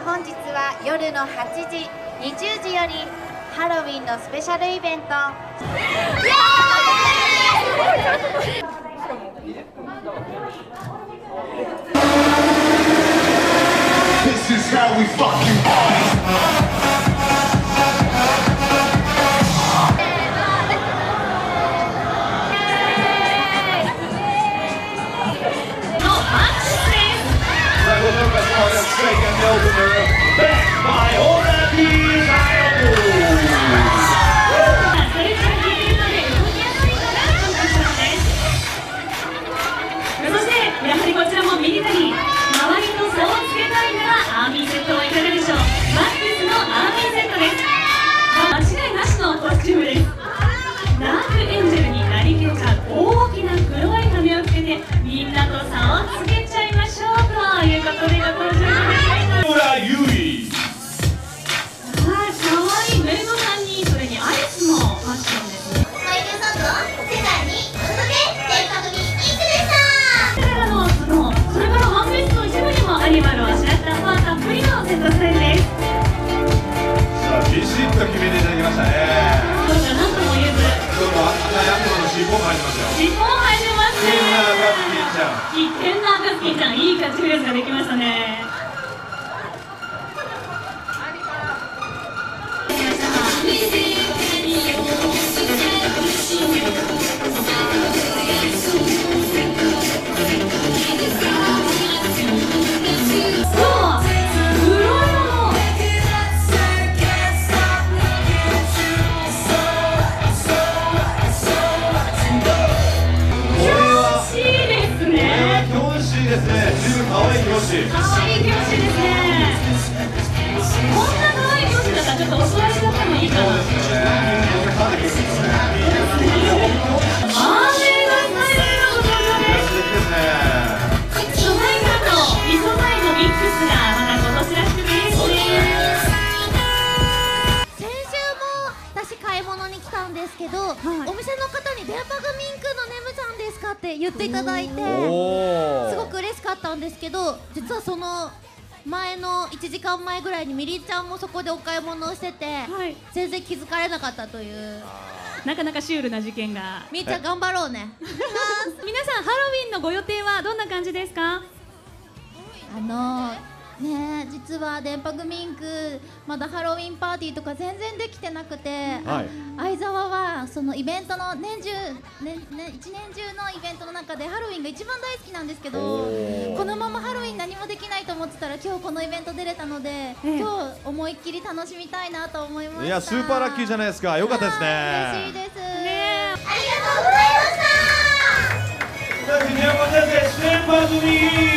本日は夜の8時、20時よりハロウィンのスペシャルイベント This is how we fucking party. いいキャッチフレーズができましたね。 可愛い教師ですね。こんな可愛い教師だったらちょっとお座りしちゃってもいいかな。マーメイドスタイルのご登場です。素材感と異素材のミックスがまた今年らしくていいですね。 先週も私買い物に来たんですけど、お店の方に電波組インクのネムさんですかって言っていただいてすごく嬉しかったんですけど、実はその前の1時間前ぐらいにみりちゃんもそこでお買い物をしてて、全然気づかれなかったという、 なかなかシュールな事件が。 みーちゃん頑張ろうね。 皆さんハロウィンのご予定はどんな感じですか？ ね、実は電波組インクまだハロウィンパーティーとか全然できてなくて、相沢はそのイベントの一年中のイベントの中でハロウィンが一番大好きなんですけど、このままハロウィン何もできないと思ってたら今日このイベント出れたので、今日思いっきり楽しみたいなと思いました。 いや、スーパーラッキーじゃないですか。よかったですね。 嬉しいです。 ありがとうございました。